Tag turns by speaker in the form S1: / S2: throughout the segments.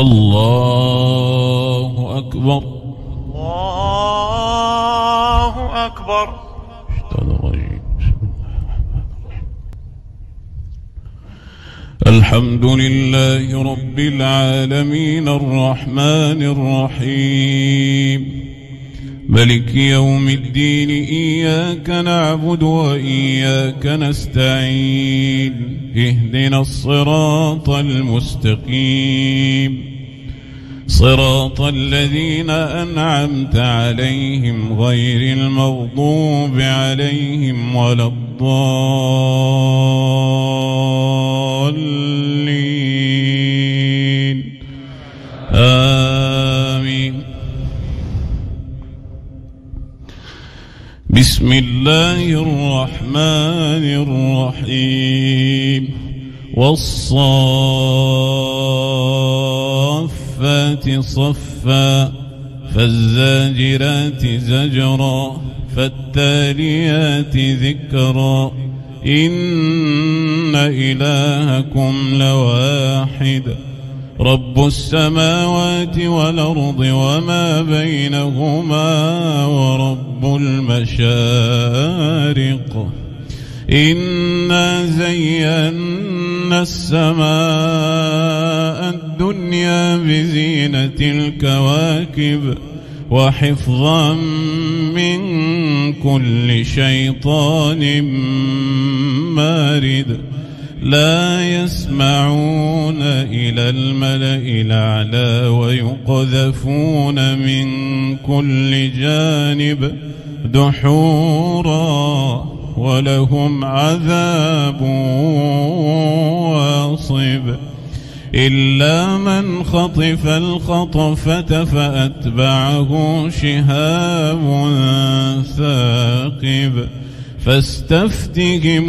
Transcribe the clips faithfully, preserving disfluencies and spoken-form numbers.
S1: الله أكبر.
S2: الله أكبر.
S1: الحمد لله رب العالمين الرحمن الرحيم ملك يوم الدين إياك نعبد وإياك نستعين اهدنا الصراط المستقيم صراط الذين أنعمت عليهم غير المغضوب عليهم ولا الضالين آمين. بسم الله الرحمن الرحيم والصافات صفا فالزاجرات زجرا فالتاليات ذكرا إن إلهكم لواحد رب السماوات والأرض وما بينهما ورب المشارق إنا زينا السماء الدنيا بزينة الكواكب وحفظا من كل شيطان مارد لا يسمعون إلى الملأ الأعلى ويقذفون من كل جانب دحورا ولهم عذاب واصب إلا من خطف الخطفة فأتبعه شهاب ثاقب فاستفتهم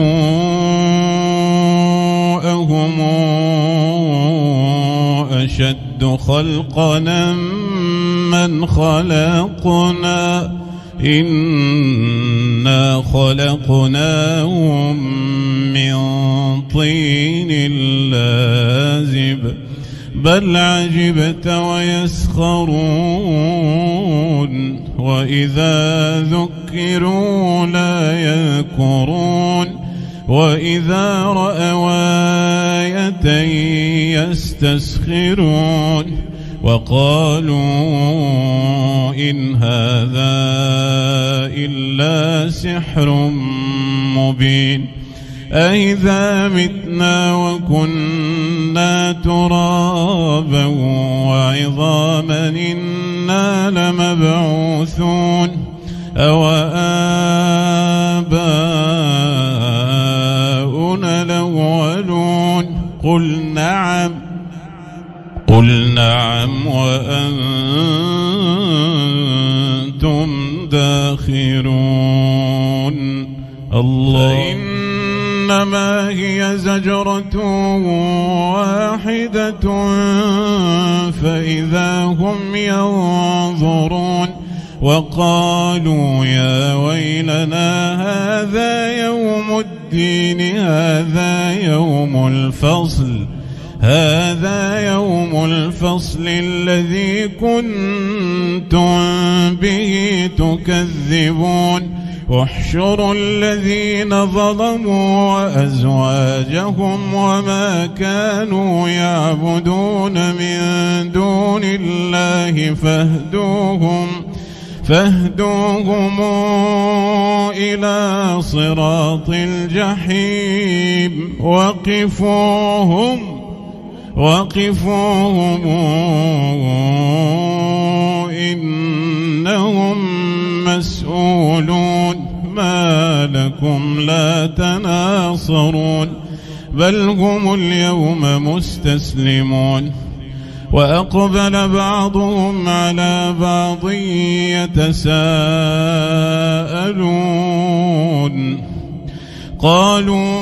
S1: أهم أشد خلقنا من خلقنا إنا خلقناهم من طين لازب بل عجبت ويسخرون وإذا ذكروا لا يذكرون وإذا رأوا آية يستسخرون وقالوا إن هذا إلا سحر مبين أإذا متنا وكنا ترابا وعظاما إنا لمبعوثون أو آباؤنا الأولون قل نعم قل نعم وأنتم داخرون الله إنما هي زجرة واحدة فإذا هم ينظرون وقالوا يا ويلنا هذا يوم الدين هذا يوم الفصل هذا يوم الفصل الذي كنتم به تكذبون واحشروا الذين ظلموا وأزواجهم وما كانوا يعبدون من دون الله فاهدوهم فاهدوهم إلى صراط الجحيم وقفوهم وقفوهم إنهم مسؤولون ما لكم لا تناصرون بل هم اليوم مستسلمون وأقبل بعضهم على بعض يتساءلون قالوا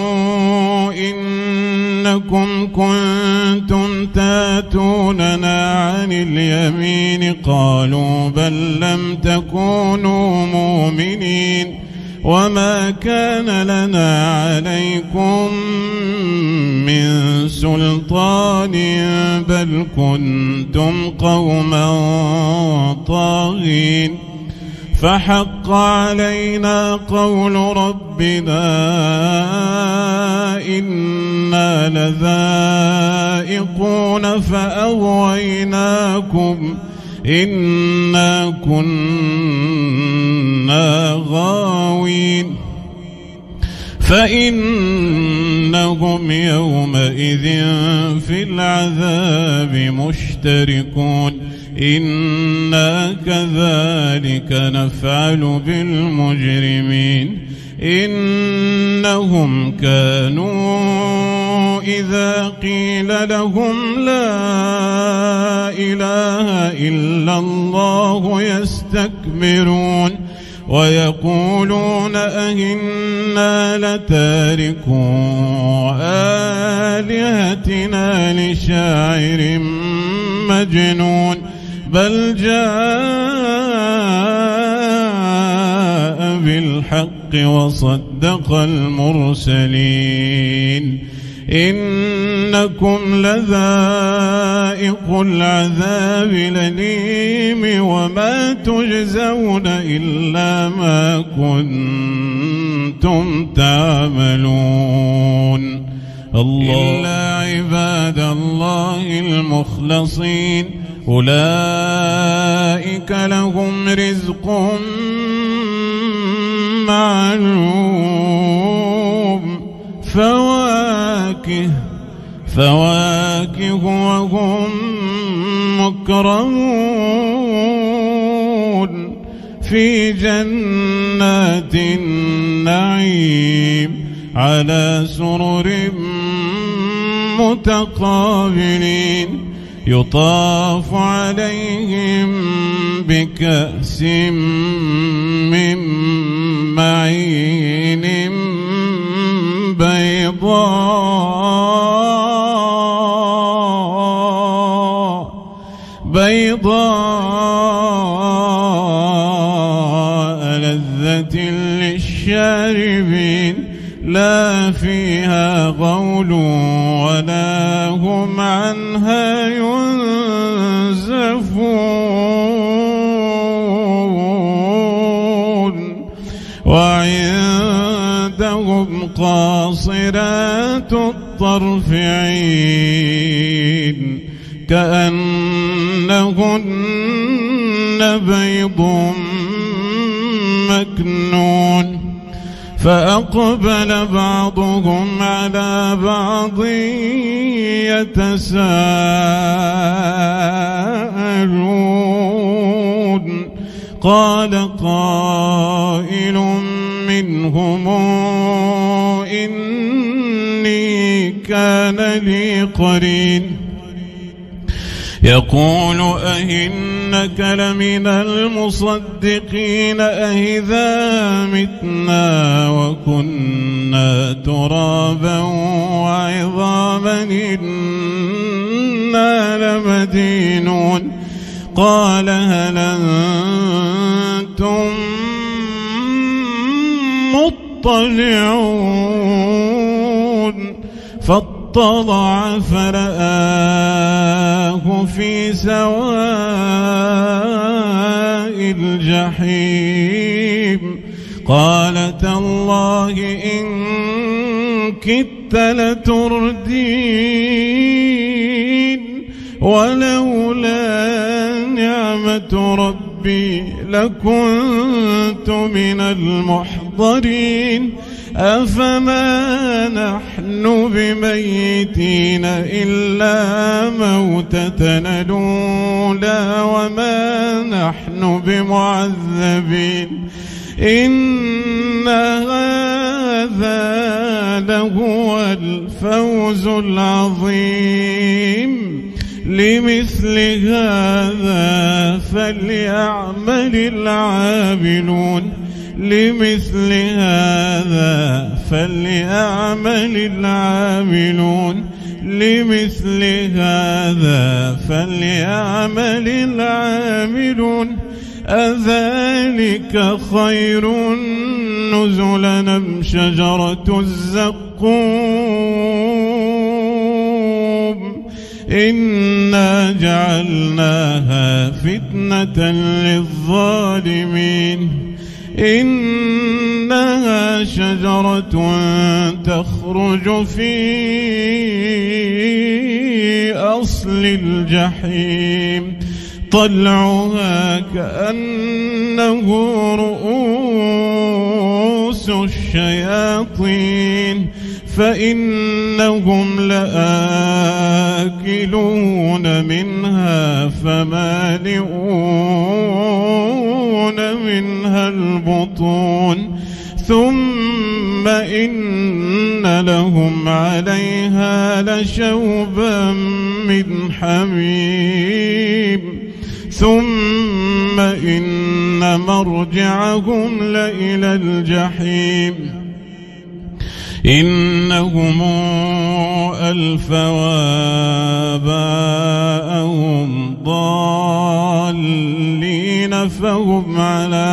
S1: إنكم كنتم تاتوننا عن اليمين قالوا بل لم تكونوا مؤمنين وما كان لنا عليكم من سلطان بل كنتم قوما طاغين فحق علينا قول ربنا إنا لذائقون فأغويناكم إنا كنا غاوين فإنهم يومئذ في العذاب مشتركون إنا كذلك نفعل بالمجرمين إنهم كانوا إذا قيل لهم لا إله إلا الله يستكبرون ويقولون أئنا لتاركو آلهتنا لشاعر مجنون بل جاء بالحق وصدق المرسلين إنكم لذائق العذاب الأليم وما تجزون إلا ما كنتم تعملون الله إلا عباد الله المخلصين أولئك لهم رزق معلوم فواكه فواكه وهم مكرمون في جنات النعيم على سرر متقابلين يطاف عليهم بكأس من معين بيضاء بيضاء لذة للشاربين لا فيها غول ولا هم عنها ينزفون وعندهم قاصرات الطرف عين كأنهن بيض مكنون فأقبل بعضهم على بعض يتساءلون قال قائل منهم إني كان لي قرين يقول أئنك لمن المصدقين أئذا متنا وكنا ترابا وعظاما إنا لمدينون قال هل أنتم مطلعون فاطلع فرآه في سواء الجحيم قال تالله إن كدت لتردين ولولا نعمة ربي لكنت من المحضرين أفما نحن بميتين إلا موتتنا الأولى وما نحن بمعذبين إن هذا لهو الفوز العظيم لمثل هذا فليعمل العاملون لمثل هذا فليعمل العاملون لمثل هذا فليعمل العاملون أذلك خير نزلا أم شجرة الزقوم إنا جعلناها فتنة للظالمين إنها شجرة تخرج في أصل الجحيم طلعها كأنه رؤوس الشياطين فإنهم لآكلون منها فمالئون منها البطون ثم إن لهم عليها لشوبا من حميم ثم إن مرجعهم لإلى الجحيم إنهم ألفوا آباءهم ضالين فهم على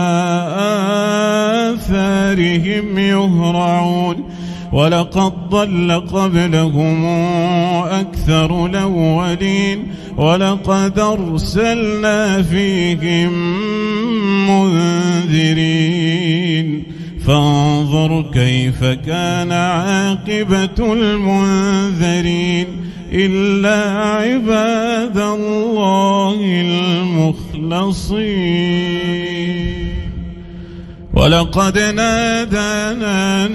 S1: آثارهم يهرعون ولقد ضل قبلهم أكثر الأولين ولقد أرسلنا فيهم منذرين فانظر كيف كان عاقبة المنذرين إلا عباد الله المخلصين ولقد نادانا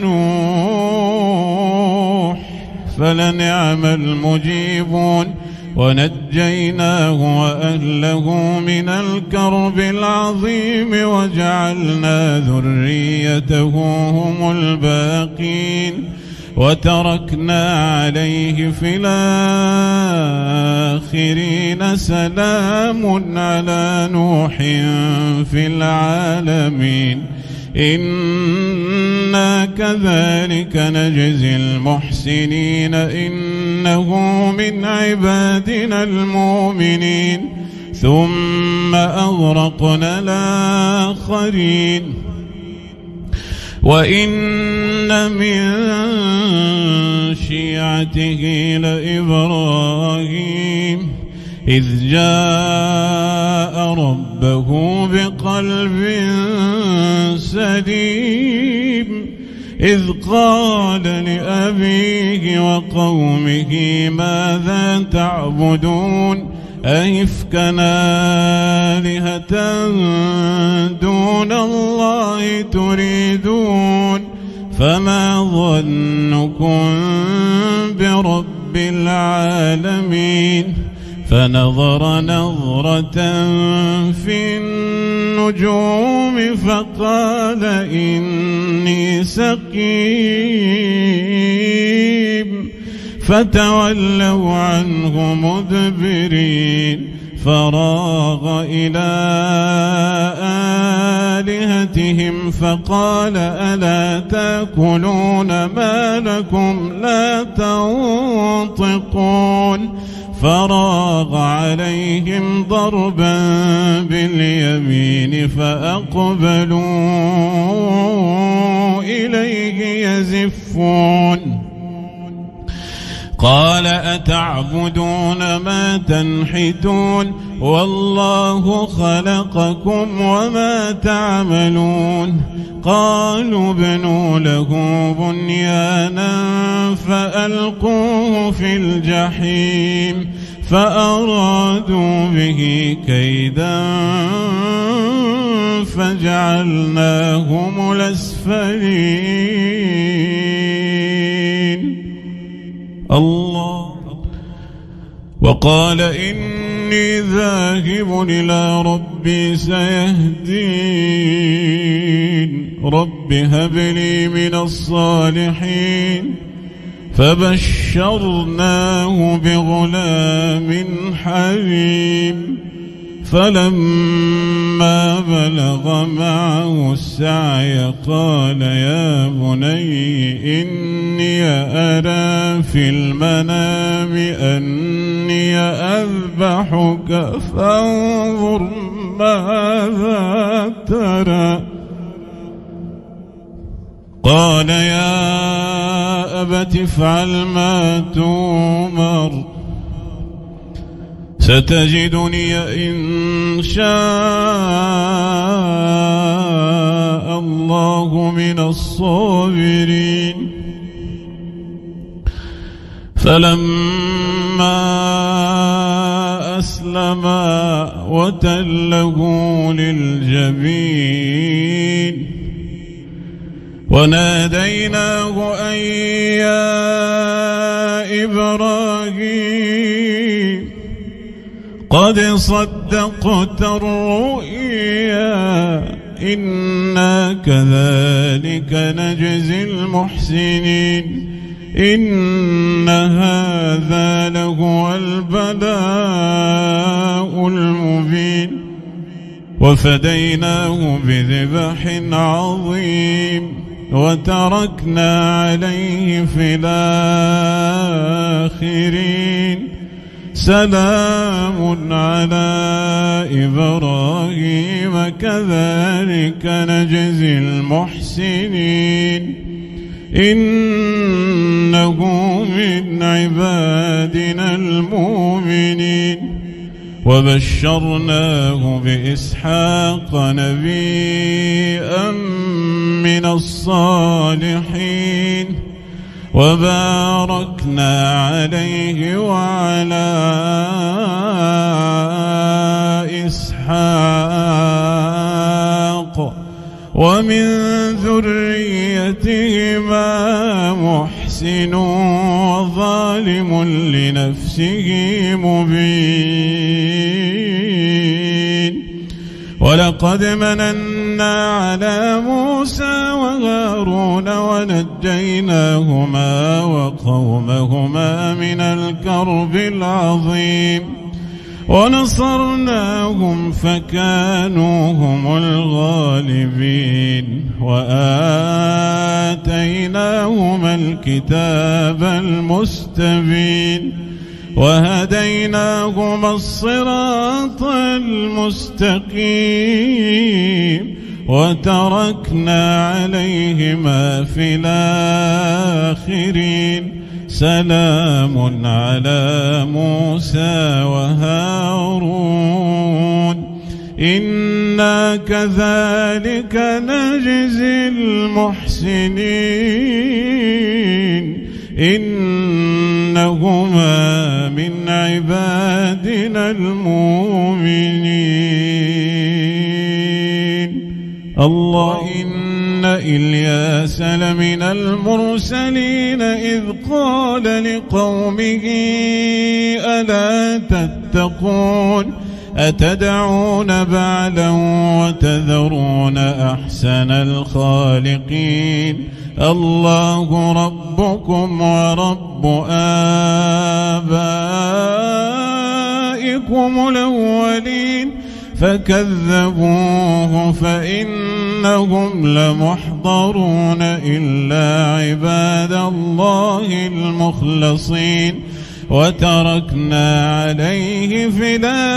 S1: نوح فلنعم المجيبون ونجيناه وأهله من الكرب العظيم وجعلنا ذريته هم الباقين وتركنا عليه في الآخرين سلام على نوح في العالمين إنا كذلك نجزي المحسنين إنه من عبادنا المؤمنين ثم أغرقنا الآخرين وإن من شيعته لإبراهيم إذ جاء ربه بقلب سليم إذ قال لأبيه وقومه ماذا تعبدون أئفكا آلهة دون الله تريدون فما ظنكم برب العالمين فنظر نظرة في النجوم فقال إني سقيم فتولوا عنه مدبرين فراغ إلى آلهتهم فقال ألا تأكلون ما لكم لا تنطقون فراغ عليهم ضربا باليمين فأقبلوا إليه يزفون قال أتعبدون ما تنحتون والله خلقكم وما تعملون قالوا ابنوا له بنيانا فألقوه في الجحيم فأرادوا به كيدا فجعلناهم الأسفلين الله وقال إني ذاهب إلى ربي سيهدين رب هب لي من الصالحين فبشرناه بغلام حليم فلما بلغ معه السعي قال يا بني إني أرى في المنام أن إني أذبحك فانظر ماذا ترى. قال يا أبت افعل ما تؤمر ستجدني إن شاء الله من الصابرين. فلما أسلما وتله للجبين وناديناه أن يا إبراهيم قد صدقت الرؤيا إنا كذلك نجزي المحسنين إن هذا لهو البلاء المبين وفديناه بذبح عظيم وتركنا عليه في الآخرين سلام على إبراهيم كذلك نجزي المحسنين إنه من عبادنا المؤمنين وبشرناه بإسحاق نبيا من الصالحين وباركنا عليه وعلى إسحاق ومن ذريتهما محسن وظالم لنفسه مبين ولقد مننا على موسى وهارون ونجيناهما وقومهما من الكرب العظيم ونصرناهم فكانوا هم الغالبين وآتيناهما الكتاب المستبين وهديناهما الصراط المستقيم وتركنا عليهما في الآخرين سلام على موسى وهارون إنا كذلك نجزي المحسنين إنهما من عبادنا المؤمنين الله إن إلياس لمن المرسلين إذ قال لقومه ألا تتقون أتدعون بعلا وتذرون أحسن الخالقين الله ربكم ورب آبائكم الأولين فكذبوه فإنهم لمحضرون إلا عباد الله المخلصين وتركنا عليه في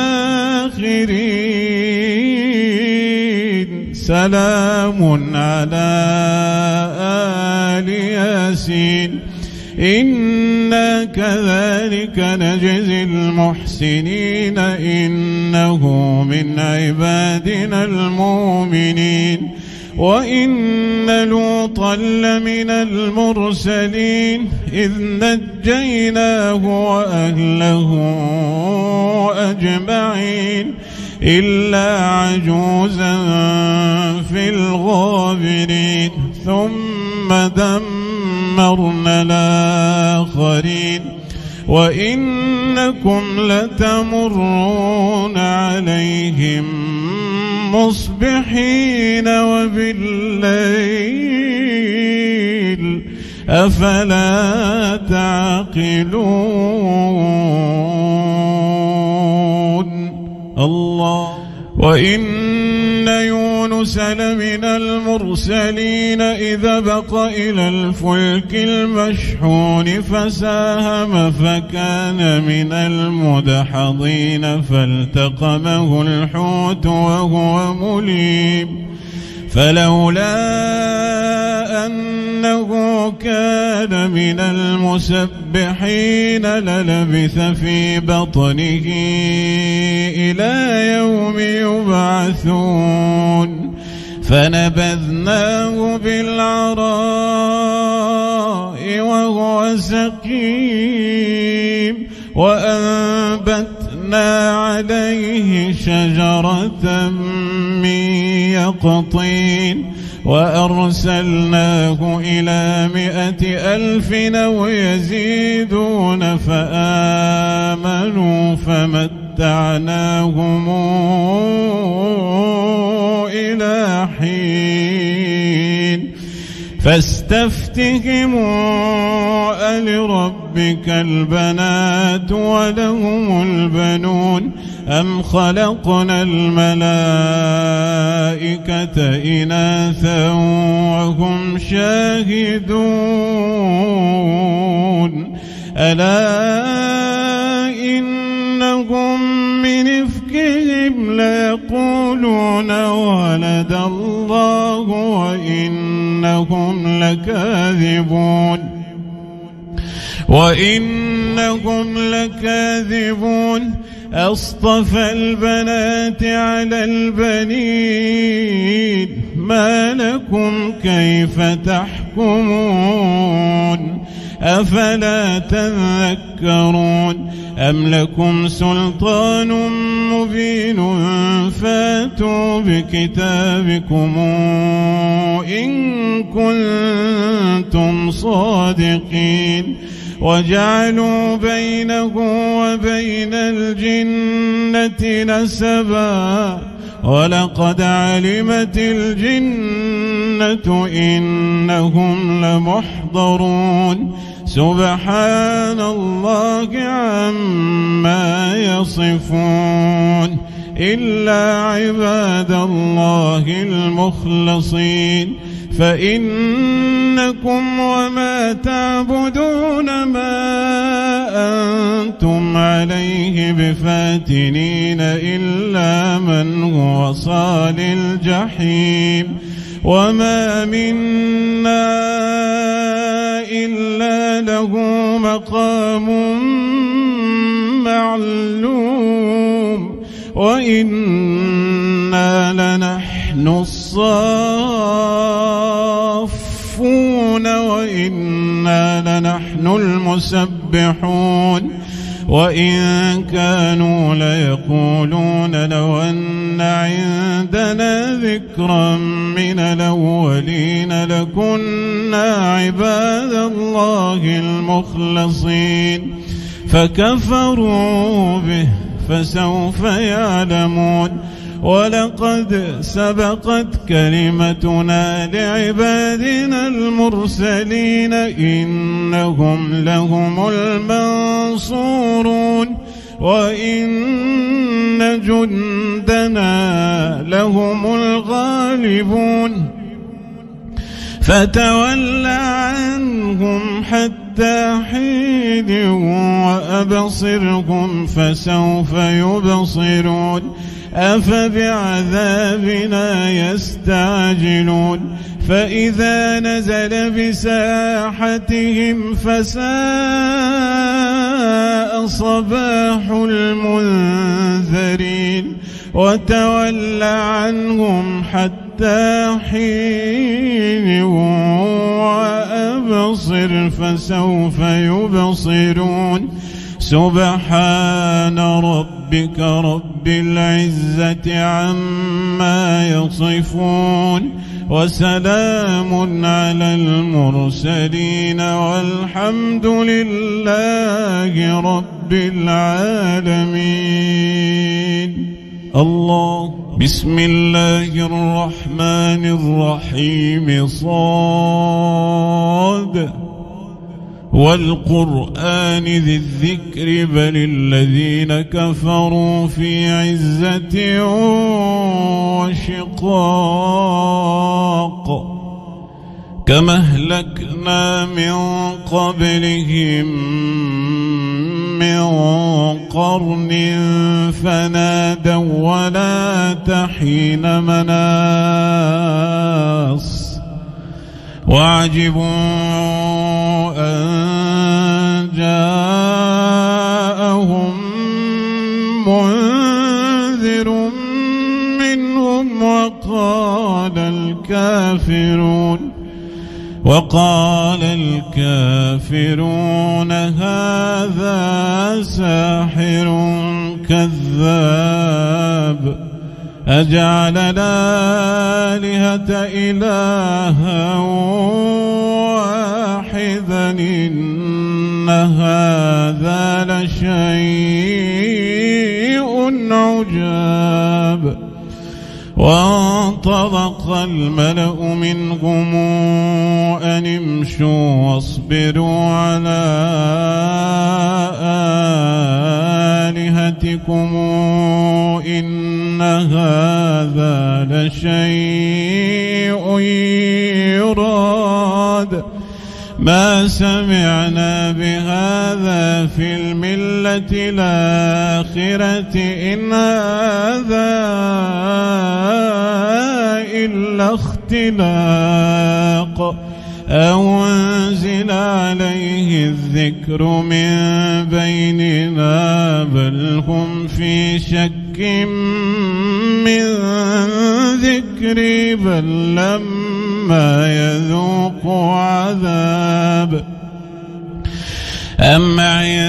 S1: الآخرين سلام على آل ياسين إنا كذلك نجزي المحسنين إنه من عبادنا المؤمنين وإن لوطا لمن المرسلين إذ نجيناه وأهله أجمعين إلا عجوزا في الغابرين ثم دمرنا الآخرين وإنكم لتمرون عليهم مصبحين وبالليل أفلا تعقلون الله وإن يونس يونس لمن المرسلين إذ بق إلى الفلك المشحون فساهم فكان من المدحضين فالتقمه الحوت وهو مليم فلولا أنه كان من المسبحين للبث في بطنه إلى يوم يبعثون فنبذناه بالعراء وهو سقيم وأنبتنا عليه شجرة من يقطين وأرسلناه إلى مائة ألف أو يزيدون فآمنوا فمتعناهم إلى حين فاستفتهموا ألربك البنات ولهم البنون أم خلقنا الملائكة إناثا وهم شاهدون ألا إنهم من إفكهم ليقولون ولد الله وإنهم لكاذبون وإنهم لكاذبون أصطفى البنات على البنين ما لكم كيف تحكمون أفلا تذكرون أم لكم سلطان مبين فاتوا بكتابكم إن كنتم صادقين وجعلوا بينه وبين الجنة نسبا ولقد علمت الجنة إنهم لمحضرون سبحان الله عما يصفون إلا عباد الله المخلصين فإنكم وما تعبدون ما أنتم عليه بفاتنين إلا من هو صال الجحيم وما منا إلا له مقام معلوم وإنا لنحن الصافون وإنا لنحن المسبحون وإن كانوا ليقولون لو أن عندنا ذكرا من الأولين لكنا عباد الله المخلصين فكفروا به فسوف يعلمون ولقد سبقت كلمتنا لعبادنا المرسلين إنهم لهم المنصورون وإن جندنا لهم الغالبون فتول عنهم حتى حين وأبصرهم فسوف يبصرون أفبعذابنا يستعجلون فإذا نزل بساحتهم فساء صباح المنذرين وتول عنهم حتى حين وأبصر فسوف يبصرون سبحان ربك رب العزة عما يصفون وسلام على المرسلين والحمد لله رب العالمين. الله. بسم الله الرحمن الرحيم. صاد والقرآن ذي الذكر بل الذين كفروا في عزة وشقاق كما أهلكنا من قبلهم من قرن فنادوا ولا تحين مناص وعجبوا أن جاءهم منذر منهم وقال الكافرون وقال الكافرون هذا ساحر كذاب أجعل الآلهة إلها واحدا إن هذا لشيء عجاب وانطلق الملأ منهم أن امشوا واصبروا على آلهتكم إن هذا لشيء يراد ما سمعنا بهذا في الملة الآخرة إن هذا إلا اختلاق أو أنزل عليه الذكر من بيننا بل هم في شك من ذكري بل لما يذوقوا عذاب أم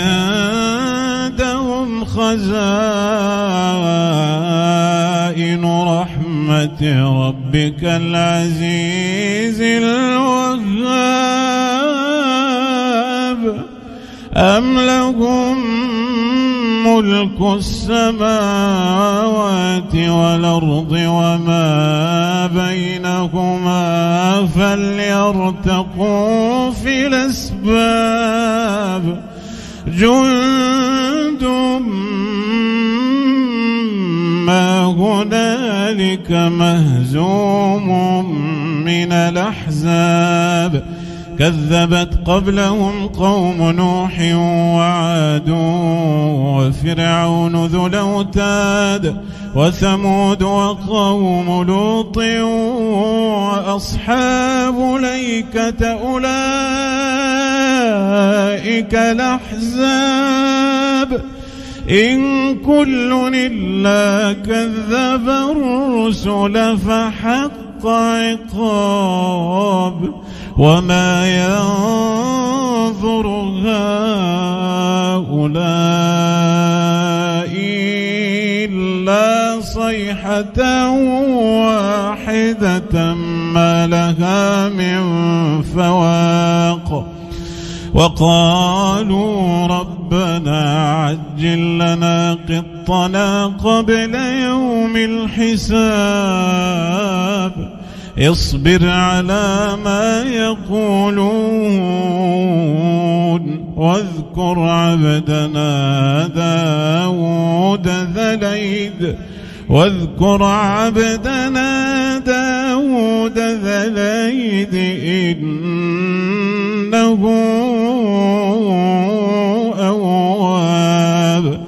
S1: عندهم خزائن رحمة ربك العزيز الوهاب أم لهم ملك السماوات والأرض وما بينهما فليرتقوا في الأسباب جند ما هنالك مهزوم من الأحزاب كذبت قبلهم قوم نوح وعاد وفرعون ذو الأوتاد وثمود وقوم لوط وأصحاب الأيكة أولئك الأحزاب إن كل إلا كذب الرسل فحق عقاب وما ينظر هؤلاء إلا صيحة واحدة ما لها من فواق وقالوا ربنا عجل لنا قطنا قبل يوم الحساب اصبر على ما يقولون واذكر عبدنا داود ذا الأيد واذكر عبدنا داود ذا الأيد إنه أواب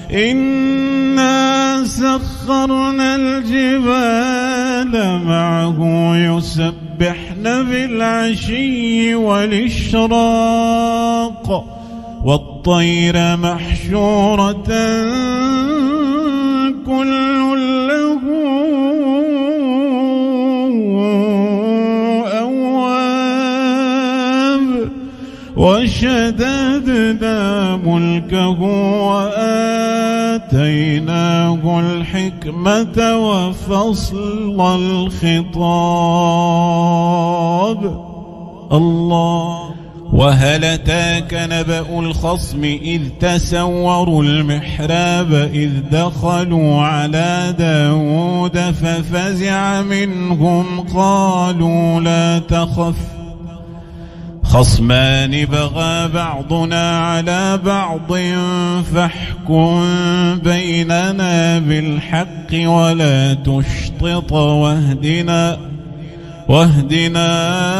S1: إنا سخرنا الجبال معه يسبحن بالعشي والإشراق والطير محشورة كل له أواب وشددنا ملكه وآتيناه الحكمة وفصل الخطاب الله وهل أتاك نبأ الخصم إذ تسوروا المحراب إذ دخلوا على داود ففزع منهم قالوا لا تخف خصمان بغى بعضنا على بعض فاحكم بيننا بالحق ولا تشطط واهدنا واهدنا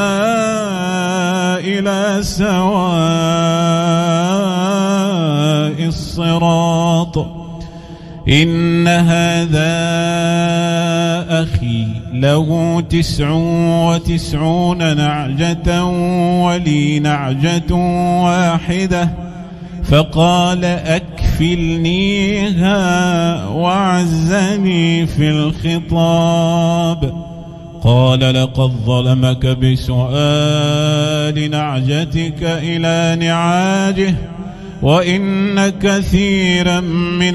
S1: إلى سواء الصراط. إن هذا أخي له تسع وتسعون نعجة ولي نعجة واحدة فقال أكفلنيها وعزني في الخطاب. قال لقد ظلمك بسؤال نعجتك إلى نعاجه وإن كثيرا من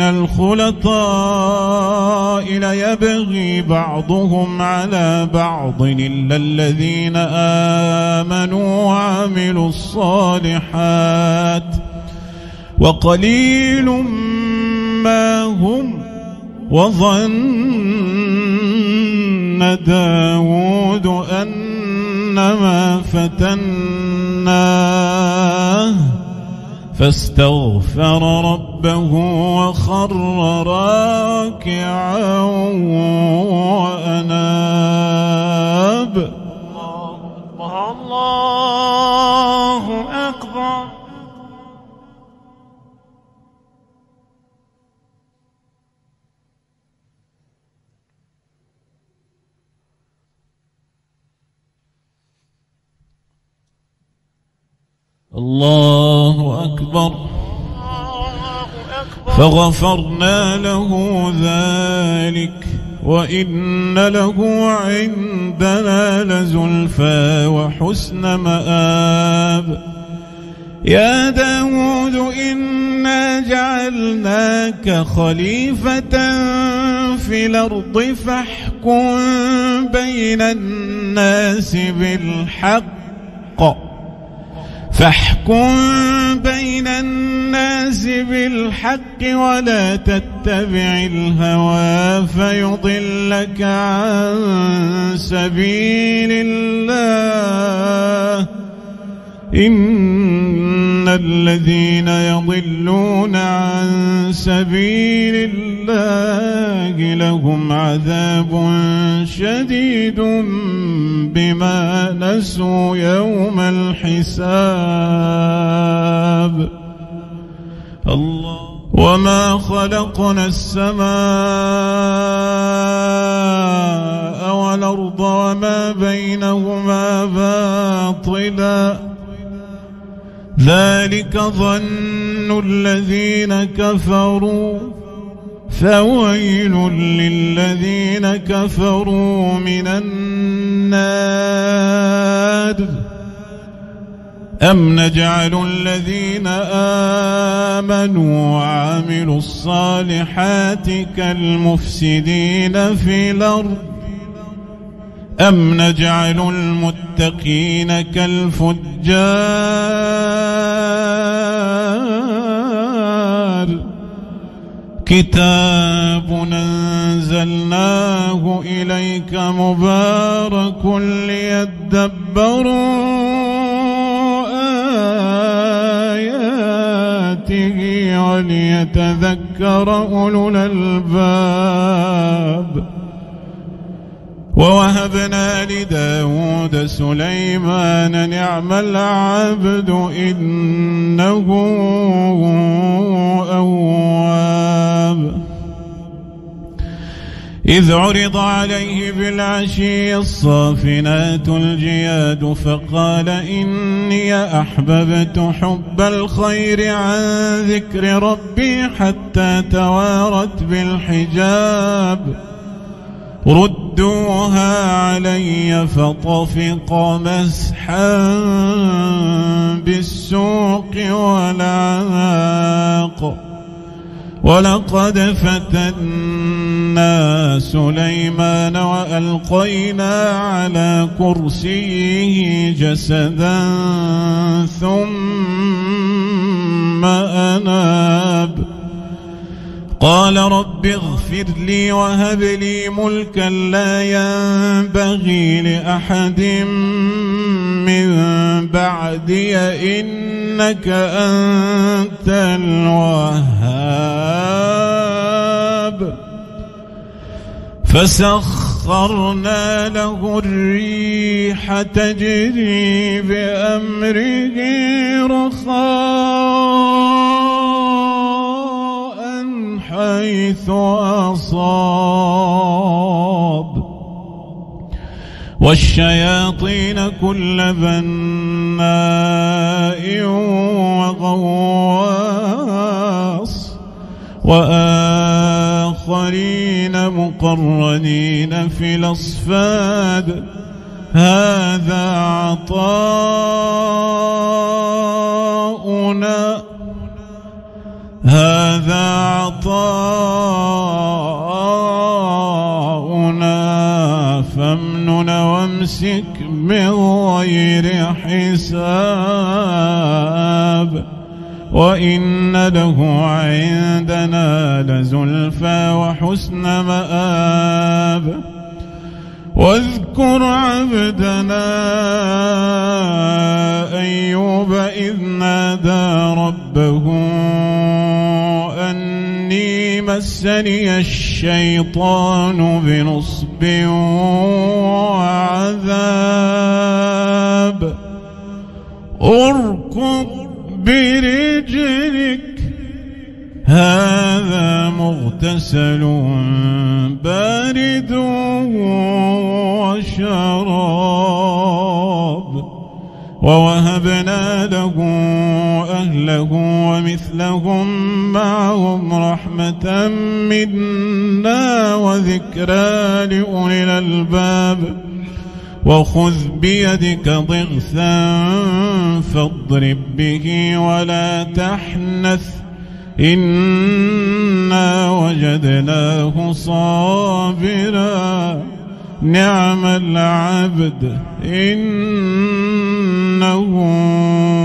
S1: الخلطاء ليبغي بعضهم على بعض إلا الذين آمنوا وعملوا الصالحات وقليل ما هم. وظن داود أنما فتناه فاستغفر ربه وخر راكعا وأناب.
S2: الله الله أكبر.
S1: الله أكبر. فغفرنا له ذلك وإن له عندنا لزلفى وحسن مآب. يا داود إنا جعلناك خليفة في الأرض فاحكم بين الناس بالحق فاحكم بين الناس بالحق ولا تتبع الهوى فيضلك عن سبيل الله. إن الذين يضلون عن سبيل الله لهم عذاب شديد بما نسوا يوم الحساب. الله وما خلقنا السماء والأرض وما بينهما باطلا ذلك ظن الذين كفروا فويل للذين كفروا من النار. أم نجعل الذين آمنوا وعملوا الصالحات كالمفسدين في الأرض أم نجعل المتقين كالفجار. كتاب أنزلناه إليك مبارك ليدبروا آياته وليتذكر أولو الألباب. ووهبنا لداود سليمان نعم العبد إنه أواب. إذ عرض عليه بالعشي الصافنات الجياد فقال إني أحببت حب الخير عن ذكر ربي حتى توارت بالحجاب. ردوها علي فطفق مسحا بالسوق والعناق. ولقد فتنا سليمان وألقينا على كرسيه جسدا ثم أناب. قال رب اغفر لي وهب لي ملكا لا ينبغي لأحد من بعدي إنك أنت الوهاب فسخرنا له الريح تجري بأمره رخاء حيث أصاب والشياطين كل بناء وغواص وآخرين مقرنين في الأصفاد هذا عطاؤنا هذا عطاؤنا فامنن وامسك بغير حساب وإن له عندنا لزلفى وحسن مآب واذكر عبدنا أيوب إذ نادى ربه أني مسني الشيطان بنصب وعذاب اركض برجلك هذا مغتسل بارد وشراب ووهبنا له أهله ومثلهم معهم رحمة منا وذكرى لأولي الألباب وخذ بيدك ضغثا فاضرب به ولا تحنث إنا وجدناه صابرا نعم العبد إنه